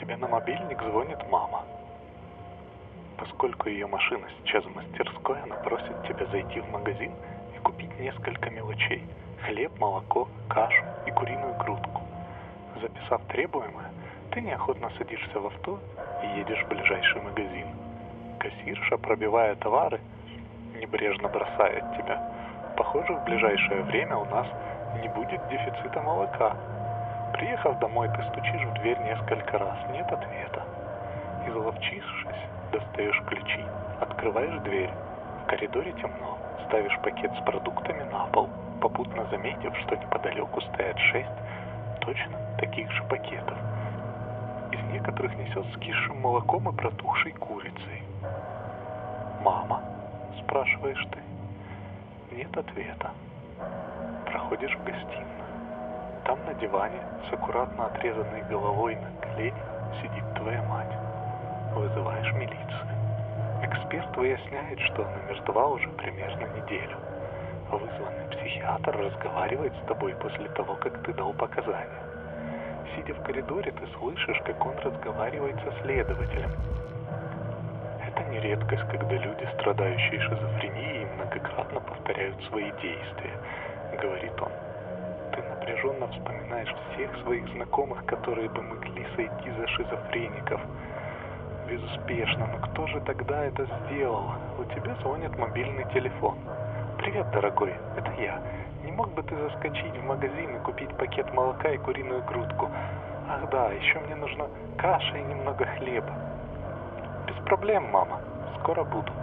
Тебе на мобильник звонит мама. Поскольку ее машина сейчас в мастерской, она просит тебя зайти в магазин и купить несколько мелочей: хлеб, молоко, кашу и куриную грудку. Записав требуемое, ты неохотно садишься в авто и едешь в ближайший магазин. Кассирша, пробивая товары, небрежно бросает тебя: похоже, в ближайшее время у нас не будет дефицита молока. Приехав домой, ты стучишь в дверь несколько раз, нет ответа. Изловчившись, достаешь ключи, открываешь дверь. В коридоре темно, ставишь пакет с продуктами на пол, попутно заметив, что неподалеку стоят 6 точно таких же пакетов. Из некоторых несет скисшим молоком и протухшей курицей. «Мама?» – спрашиваешь ты. Нет ответа. Проходишь в гостиную. Там на диване с аккуратно отрезанной головой на колене сидит твоя мать. Вызываешь милицию. Эксперт выясняет, что она мертва уже примерно неделю. Вызванный психиатр разговаривает с тобой после того, как ты дал показания. Сидя в коридоре, ты слышишь, как он разговаривает со следователем. Это не редкость, когда люди, страдающие шизофренией, многократно повторяют свои действия, говорит он. Ты напряженно вспоминаешь всех своих знакомых, которые бы могли сойти за шизофреников. Безуспешно, но кто же тогда это сделал? У тебя звонит мобильный телефон. «Привет, дорогой, это я. Не мог бы ты заскочить в магазин и купить пакет молока и куриную грудку? Ах да, еще мне нужна каша и немного хлеба». «Без проблем, мама. Скоро буду».